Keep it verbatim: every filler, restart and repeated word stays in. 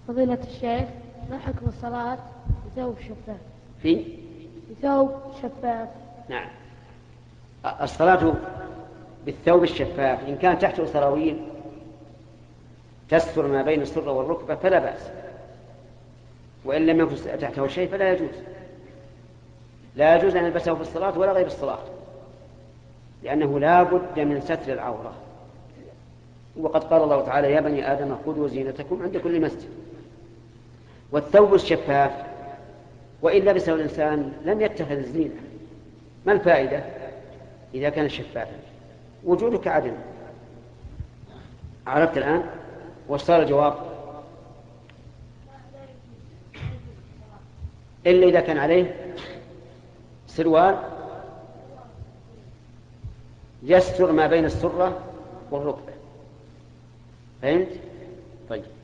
فضيلة الشيخ، ما حكم الصلاة بثوب شفاف؟ في بثوب شفاف. نعم، الصلاة بالثوب الشفاف إن كان تحته سراويل تستر ما بين السرة والركبة فلا بأس، وإن لم يكن تحته شيء فلا يجوز. لا يجوز أن يلبسه في الصلاة ولا غير الصلاة، لأنه لا بد من ستر العورة. وقد قال الله تعالى: يا بني آدم خذوا زينتكم عند كل مسجد. والثوب الشفاف وإن لبسه الإنسان لم يتخذ الزينة، ما الفائدة إذا كان شفافا؟ وجودك عدم. عرفت الآن؟ وش صار الجواب؟ إلا إذا كان عليه سروال يستر ما بين السرة والركبة. فهمت؟ طيب.